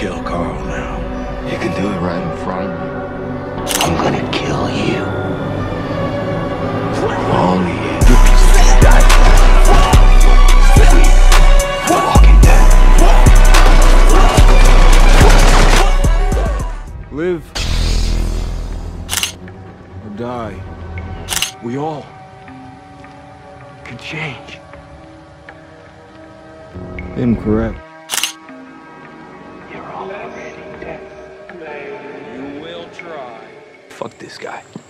kill Carl now. You can do it right in front of me. I'm gonna kill you. Only you die. We are walking dead. Live or die. We all can change. Incorrect. You're already dead. You will try. Fuck this guy.